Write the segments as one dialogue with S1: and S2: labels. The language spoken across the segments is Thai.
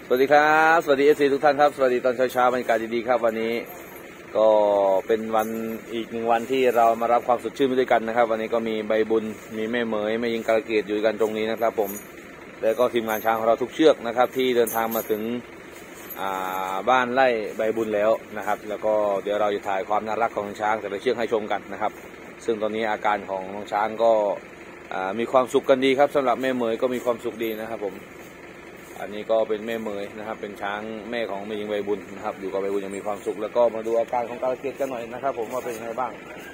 S1: สวัสดีครับสวัสดีFCทุกท่านครับสวัสดีตอนเช้าบรรยากาศดีๆครับวันนี้ก็เป็นวันอีกหนึ่งวันที่เรามารับความสดชื่นไปด้วยกันนะครับวันนี้ก็มีใบบุญมีแม่เหมยแม่ยิงกาลเกตอยู่กันตรงนี้นะครับผมแล้วก็ทีมงานช้างของเราทุกเชือกนะครับที่เดินทางมาถึงบ้านไร่ใบบุญแล้วนะครับแล้วก็เดี๋ยวเราจะถ่ายความน่ารักของช้างแต่ละเชือกให้ชมกันนะครับซึ่งตอนนี้อาการของน้องช้างก็มีความสุขกันดีครับสำหรับแม่เหมยก็มีความสุขดีนะครับผมอันนี้ก็เป็นแม่เหมยนะครับเป็นช้างแม่ของแม่ยิงใบบุญนะครับอยู่กับใบบุญยังมีความสุขแล้วก็มาดูอาการของกาลเกตกันหน่อยนะครับผมว่าเป็นยังไงบ้าง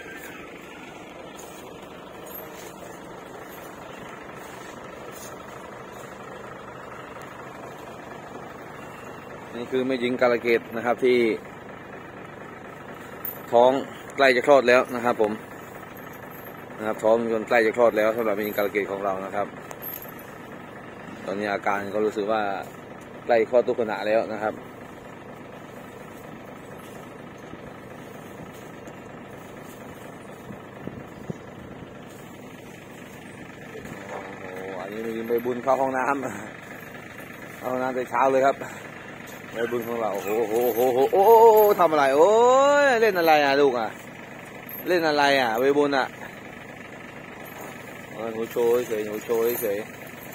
S1: นี่คือแม่ยิงกาลเกตนะครับที่ท้องใกล้จะคลอดแล้วนะครับผมนะครับท้องจนใกล้จะคลอดแล้วสำหรับแม่ยิงกาลเกตของเรานะครับตอนนี้อาการก็รู้สึกว่าใกล้คลอดทุกขณะแล้วนะครับโอ้โหอันนี้มีใบบุญเข้าห้องน้ำเข้าห้องน้ำแต่เช้าเลยครับใบบุญของเราโอ้โหโอ้โหโอ้โหทำอะไรโอ้ยเล่นอะไรอ่ะลูกอ่ะเล่นอะไรอ่ะใบบุญอ่ะหนูโชว์เฉยหนูโชว์เฉย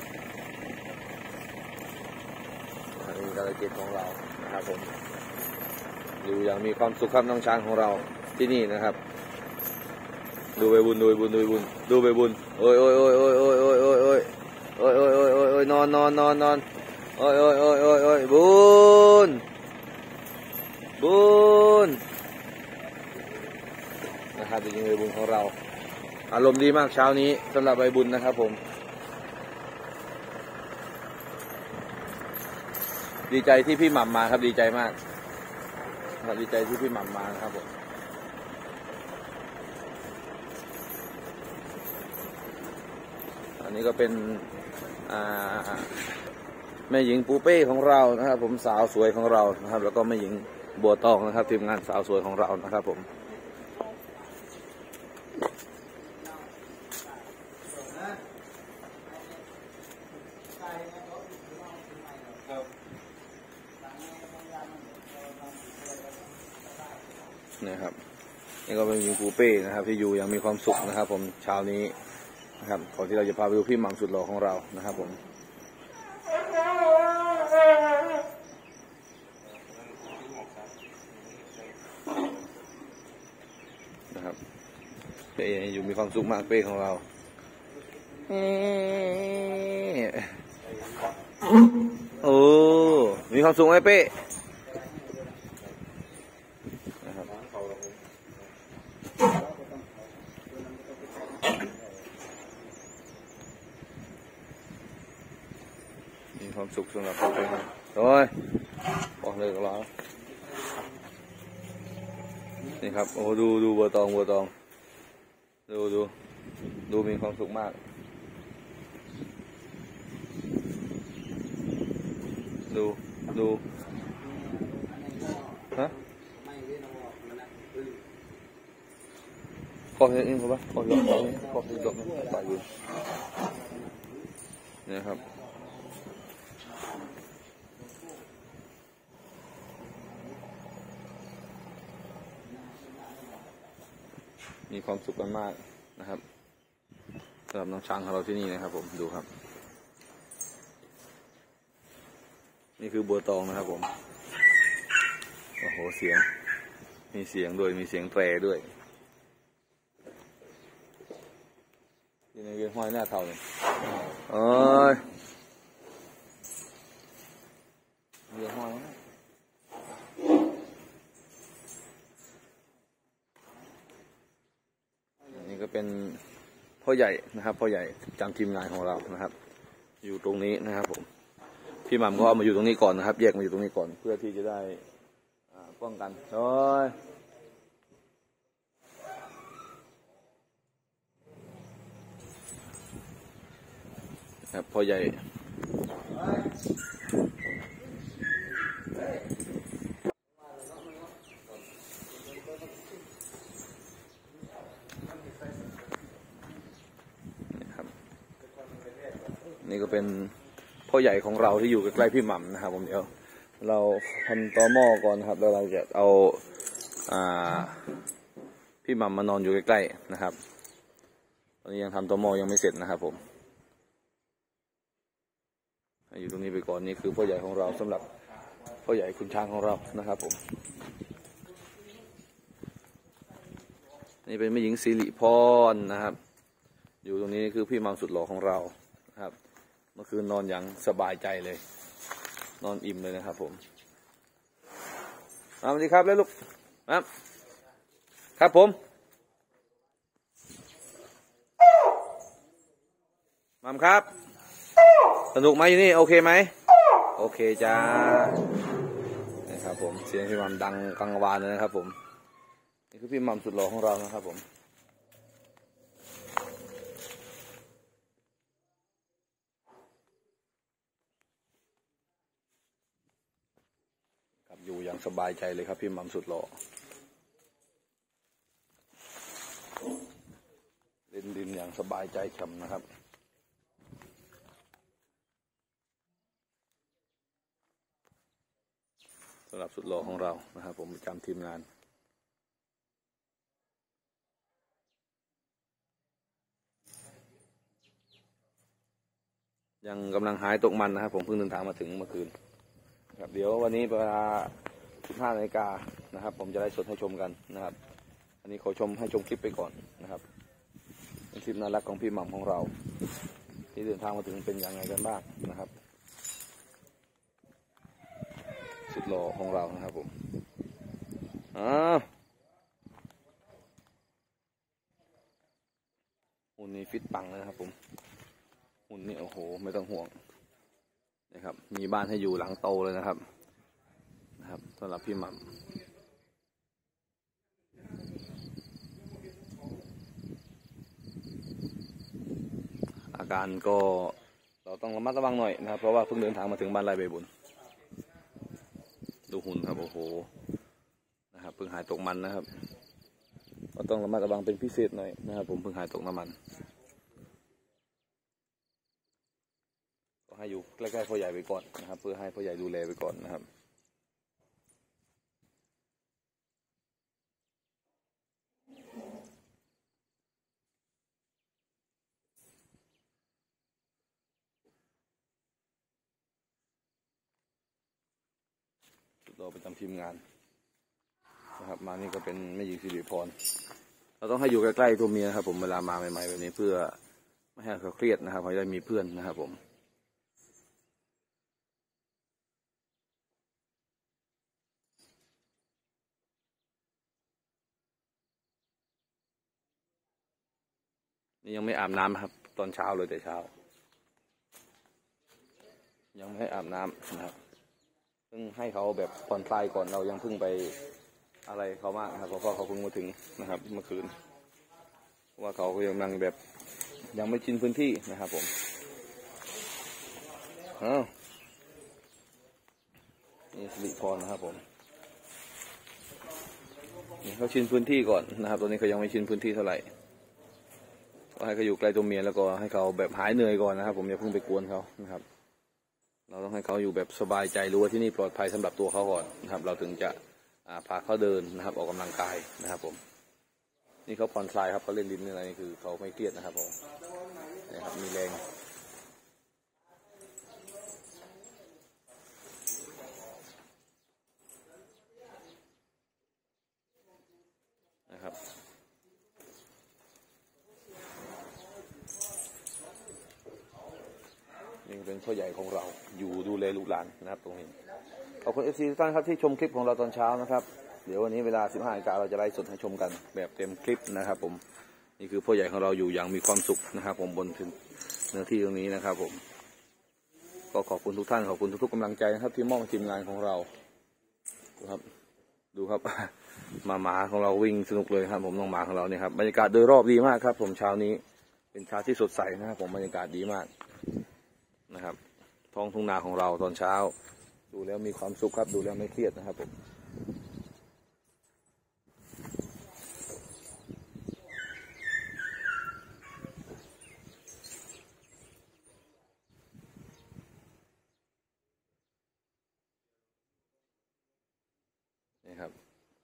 S1: กาลเกตของเรานะครับผมอยู่อย่างมีความสุขครับน้องช้างของเราที่นี่นะครับดูใบบุญดูใบบุญดูใบบุญดูใบบุญโอ้ยโอ้ยโอ้ยโอ้ยโอ้ยโอ้ยโอ้ยโอ้ยโอ้ยโอ้ยโอ้ยโอ้ยโอ้ยนอนนอนนอนนอนโอ้ยโอ้ยโอ้ยโอ้ยโอ้ยบุญบุญนะครับจริงๆใบบุญของเราอารมณ์ดีมากเช้านี้สำหรับใบบุญนะครับผมดีใจที่พี่หม่ำมาครับดีใจมากครับดีใจที่พี่หม่ำมานะครับผมอันนี้ก็เป็นแม่หญิงปูเป้ของเรานะครับผมสาวสวยของเรานะครับแล้วก็แม่หญิงบัวตองนะครับทีมงานสาวสวยของเรานะครับผมนี่ครับนี่ก็เป็นหญิงปูเป้นะครับที่อยู่อย่างมีความสุขนะครับผมเช้านี้นะครับก่อนที่เราจะพาไปดูพี่หม่ำสุดหล่อของเรานะครับผมนะครับเป้อยู่มีความสุขมากเป้ของเราโอ้มีความสุขไหมเป้มีความสุขสำหรับเขาเองโอ้ยบอกเลยกับเรานี่ครับโอ้ดูบัวตองดูมีความสุขมากดูฮะขอเห็นอินเขาปะขอเห็นดอกปลายบุญเนี่ยครับมีความสุขกันมากนะครับสำหรับน้องช้างของเราที่นี่นะครับผมดูครับนี่คือบัวตองนะครับผมโอ้โหเสียงมีเสียงด้วยมีเสียงแตรด้วยที่นี่เป็นห้อยหน้าเท่าเลยเอ้ยเรือห้อยนี่ก็เป็นพ่อใหญ่นะครับพ่อใหญ่จำทีมงานของเรานะครับอยู่ตรงนี้นะครับผมพี่หม่ำก็เอามาอยู่ตรงนี้ก่อนนะครับแยกมาอยู่ตรงนี้ก่อนเพื่อที่จะได้ป้องกันโอ้ยครับพ่อใหญ่นี่ก็เป็นพ่อใหญ่ของเราที่อยู่ใกล้ๆพี่หม่ำนะครับผมเดี๋ยวเราทำตอหม้อก่อนนะครับแล้วเราจะเอาพี่หม่ำมานอนอยู่ใกล้ๆนะครับตอนนี้ยังทำตอหม้อยังไม่เสร็จนะครับผมอยู่ตรงนี้ไปก่อนนี่คือพ่อใหญ่ของเราสำหรับพ่อใหญ่คุณช้างของเรานะครับผมนี่เป็นแม่หญิงสิริพรนะครับอยู่ตรงนี้คือพี่หม่ำสุดหล่อของเราครับเมื่อคืนนอนอย่างสบายใจเลยนอนอิ่มเลยนะครับผมสวัสดีครับแล้วลูกครับผมมัมครับสนุกไหมอยู่นี่โอเคไหมโอเคจ้านะครับผมเสียงพี่มัมดังกังวานเลยนะครับผมนี่คือพี่มัมสุดหล่อของเรานะครับผมครับอยู่อย่างสบายใจเลยครับพี่มัมสุดหล่อเล่นดินอย่างสบายใจฉ่ำนะครับสำหรับสุดหล่อของเรานะครับผมประจำทีมงานยังกำลังหายตกมันนะครับผมเพิ่งเดินทางมาถึงเมื่อคืนครับเดี๋ยววันนี้เวลา 15 นาฬิกานะครับผมจะได้สดให้ชมกันนะครับอันนี้ขอให้ชมคลิปไปก่อนนะครับเป็นคลิปน่ารักของพี่หม่ำของเราที่เดินทางมาถึงเป็นอย่างไรกันบ้างนะครับสุดหล่อของเรานะครับผมหุ่นนี้ฟิตปังเลยนะครับผมหุ่นนี่โอ้โหไม่ต้องห่วงนะครับมีบ้านให้อยู่หลังโตเลยนะครับสำหรับพี่หม่ำอาการก็เราต้องระมัดระวังหน่อยนะครับเพราะว่าเพิ่งเดินทางมาถึงบ้านไร่ใบบุญดูหุ่นครับโอ้โหนะครับเพิ่งหายตกมันนะครับก็ต้องระมัดระวังเป็นพิเศษหน่อยนะครับผมเพิ่งหายตกน้ำมันก็ให้อยู่ใกล้ๆพ่อใหญ่ไปก่อนนะครับเพื่อให้พ่อใหญ่ดูแลไปก่อนนะครับเราประจำทีมงานนะครับมานี่ก็เป็นแม่หญิงสิริพรเราต้องให้อยู่ใกล้ๆตัวเมียครับผมเวลามาใหม่ๆแบบนี้เพื่อไม่ให้เขาเครียดนะครับเขาจะมีเพื่อนนะครับผมนี่ยังไม่อาบน้ำครับตอนเช้าเลยแต่เช้ายังไม่ให้อาบน้ำนะครับเพิ่งให้เขาแบบผ่อนคลายก่อนเรายังเพิ่งไปอะไรเขามากนะครับเพราะเขาเพิ่งมาถึงนะครับเมื่อคืนว่าเขาก็ยังแบบยังไม่ชินพื้นที่นะครับผมนี่สิริพรนะครับผมนี่เขาชินพื้นที่ก่อนนะครับตอนนี้เขายังไม่ชินพื้นที่เท่าไหร่ก็ให้เขาอยู่ใกล้ตัวเมียแล้วก็ให้เขาแบบหายเหนื่อยก่อนนะครับผมอย่าเพิ่งไปกวนเขานะครับเราต้องให้เขาอยู่แบบสบายใจรู้ว่าที่นี่ปลอดภัยสำหรับตัวเขาก่อนนะครับเราถึงจะพาเขาเดินนะครับออกกำลังกายนะครับผมนี่เขาผ่อนคลายครับเขาเล่นดินอะไรนี่คือเขาไม่เครียดนะครับผมนะครับมีแรงนะครับนี่เป็นพ่อใหญ่ของเราอยู่ดูแลลูกหลานนะครับตรงนี้ขอบคุณ FC ทุกท่านครับที่ชมคลิปของเราตอนเช้านะครับเดี๋ยววันนี้เวลา 15 นาฬิกาเราจะไลฟ์สดให้ชมกันแบบเต็มคลิปนะครับผมนี่คือพ่อใหญ่ของเราอยู่อย่างมีความสุขนะครับผมบนถึงเนื้อที่ตรงนี้นะครับผมก็ขอบคุณทุกท่านขอบคุณทุกๆกำลังใจนะครับที่มอบทีมงานของเราครับดูครับหมาของเราวิ่งสนุกเลยครับผมน้องหมาของเราเนี่ยครับบรรยากาศโดยรอบดีมากครับผมเช้านี้เป็นเช้าที่สดใสนะครับผมบรรยากาศดีมากนะครับท้องทุ่งนาของเราตอนเช้าดูแล้วมีความสุขครับดูแล้วไม่เครียดนะครับผม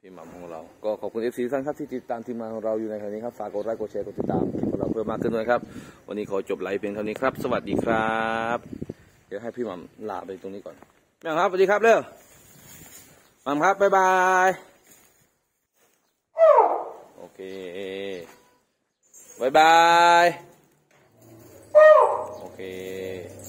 S1: พี่หม่ำของเราก็ขอบคุณ FC ทุกท่านครับที่ติดตามทีมงานของเราอยู่ในขณะนี้ครับฝากกดไลค์กดแชร์กดติดตามคลิปของเราเพิ่มมากขึ้นด้วยครับวันนี้ขอจบไลฟ์เพียงเท่านี้ครับสวัสดีครับเดี๋ยวให้พี่หม่ำลาไปตรงนี้ก่อนแม่ครับสวัสดีครับเร็วหม่ำครับบ๊ายบายโอเคบ๊ายบายโอเค